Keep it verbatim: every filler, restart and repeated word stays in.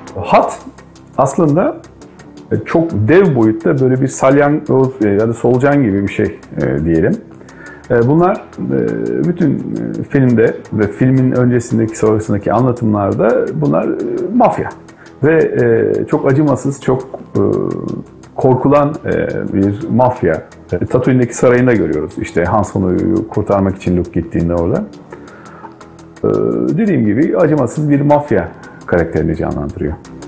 Hat aslında çok dev boyutta böyle bir salyangoz ya da solucan gibi bir şey diyelim. Bunlar bütün filmde ve filmin öncesindeki sonrasındaki anlatımlarda bunlar mafya. Ve çok acımasız, çok korkulan bir mafya. Tatooine'deki sarayında görüyoruz. İşte Han Solo'yu kurtarmak için Luke gittiğinde orada. Dediğim gibi acımasız bir mafya karakterini canlandırıyor.